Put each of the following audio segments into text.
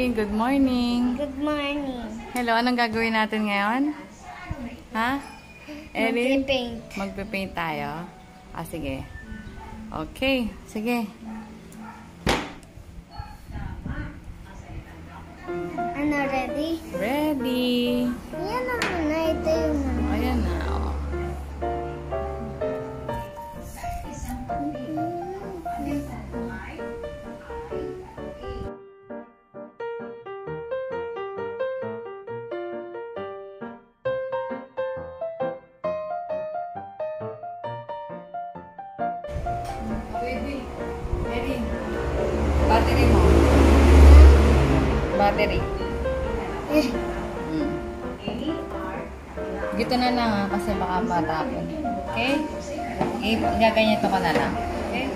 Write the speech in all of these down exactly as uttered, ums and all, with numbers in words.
Erin, good morning. Good morning. Hello, anong gagawin natin ngayon? Ha? Erin? Magpipaint. Magpipaint tayo? Ah, sige. Okay, sige. Ano, ready? Ready. Yan naman na. Ito yung naman. Ayan na, oh. Baby, Erin, battery mo. Battery. Eh. Hmm. Dito na lang ha, kasi baka matapon. Okay? Gaganyan ko na lang. Okay?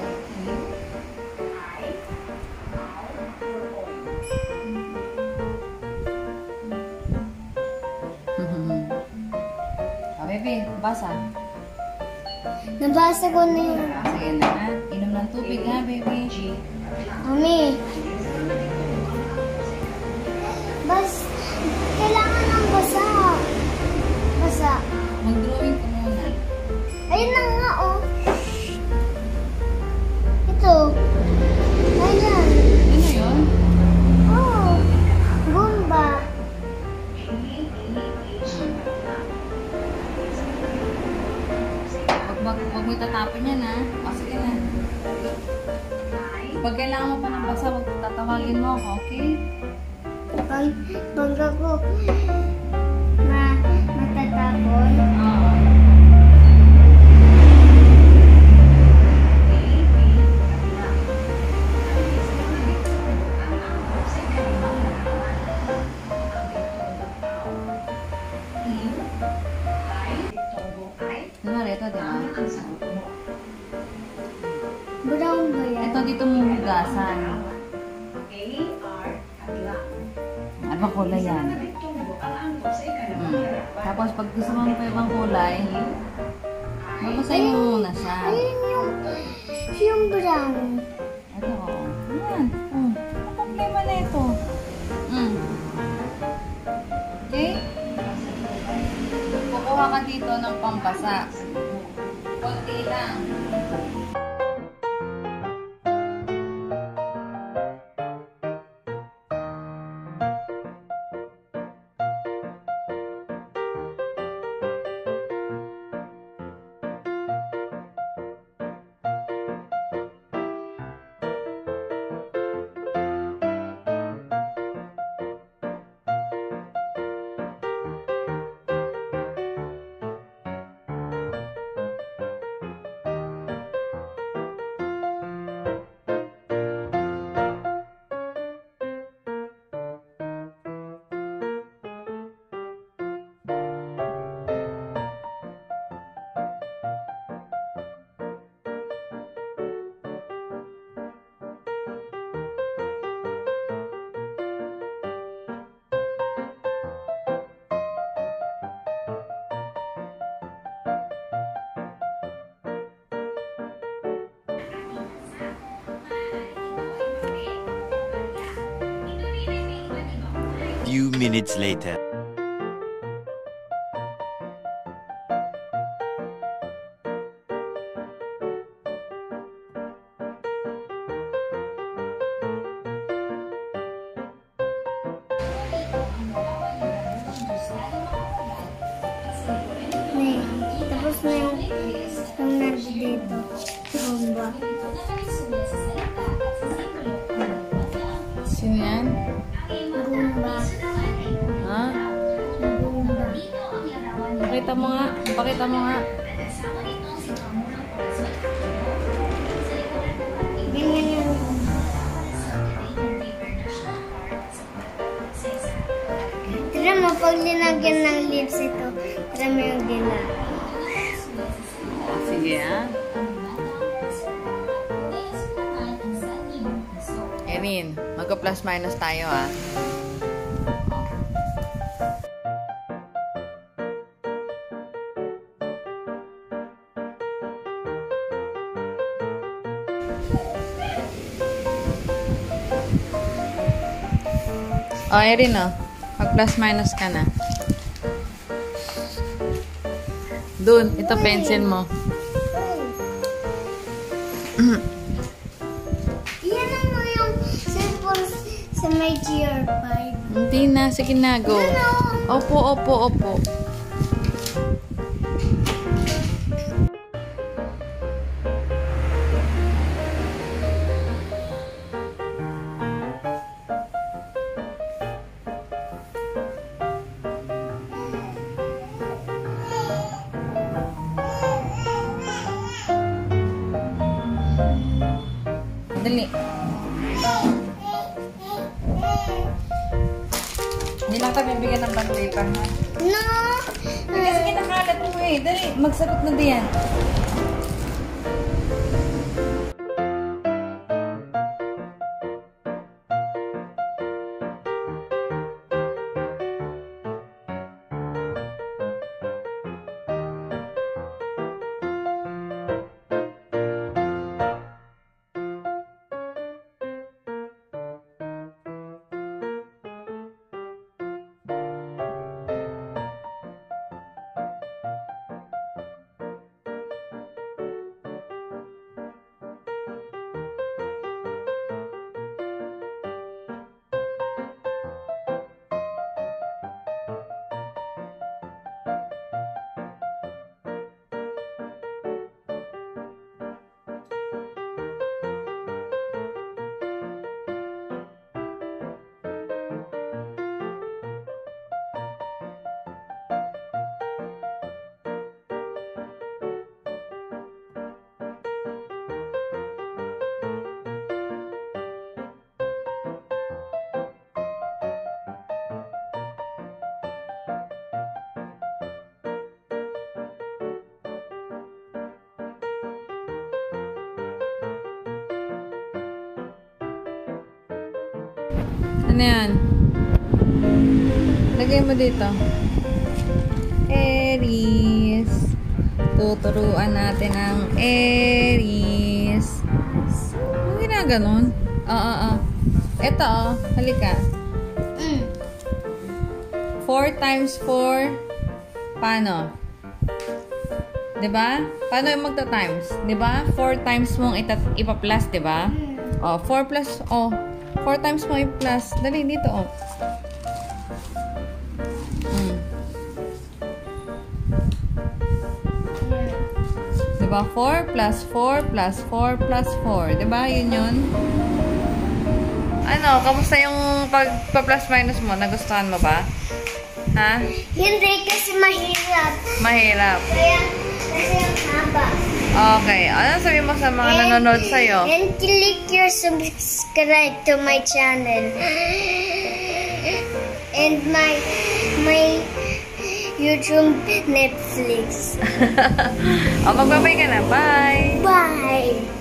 Oh, baby, basa. Nabasa ko na yun. Sige na ha. Inom ng tubig ha, baby. Mami. Bas, kailangan ng basa. Basa. Mag-drawing ko muna. Ayun na nga, oh. Ito. Ayan. Ano yun? Oh. Gumba. Wag, wag mo itatapon yan ha. O, sige na. Pag kailangan mo pa ng basa, wag tatawagin mo ako, okay? Pag, pag ako ma, matatapon. Oo. Ano ito, di ba? Brown ba yan? Ito dito mo hugasan. Ano bang kulay yan? Hmm. Tapos pag gusto mo pa ibang kulay, babasahin mo muna siya. Ayun yung, yung brown. Ito, oo. Ayan. Oh. Ano problema na ito? Hmm. Okay? Kukuha ka dito ng pambasa. Konti lang. Few minutes later. Ne, tapos na yung yung nandito. Gumba. Sino yan? Gumba. Ha? Gumba. Pakita mo nga. Pakita mo nga. Ganyan yung tira mo, pag linagyan ng lips ito, tira mo yung dila. Sige ha. Erin, magka-plus minus tayo ha. O, Erin, o. Pag plus minus ka na. Dun, ito pencil mo. Yan mo yung cellphone sa may G R five. Hindi na. Sige na, go. Opo, opo, opo. Dali. Hindi lang tayo bibigyan ng band paper, ha? No! Hindi, sige, nakalat mo eh. Dali, magsagot na diyan. Ano yan? Lagay mo dito. Aries. Tuturuan natin ang Aries. Ano ginaganon? Oo, oo. Ito, oh. Halika. Mm. four times four. Paano? Diba? Paano yung magta-times? Diba? four times mong ipa-plus, diba? Oh, four plus, oh. four times mo i-plus. Dali, dito, oh. Hmm. Diba? four plus four plus four plus four. Diba? Yun yun. Ano? Kamusta yung pag-plus minus mo? Nagustuhan mo ba? Ha? Hindi kasi mahirap. Mahirap. Kaya, kasi ang haba. Okay. Ano sabi mo sa mga nanonood sa'yo? And click your subscribe to my channel. And my my YouTube Netflix. O, magbabay ka na. Bye! Bye!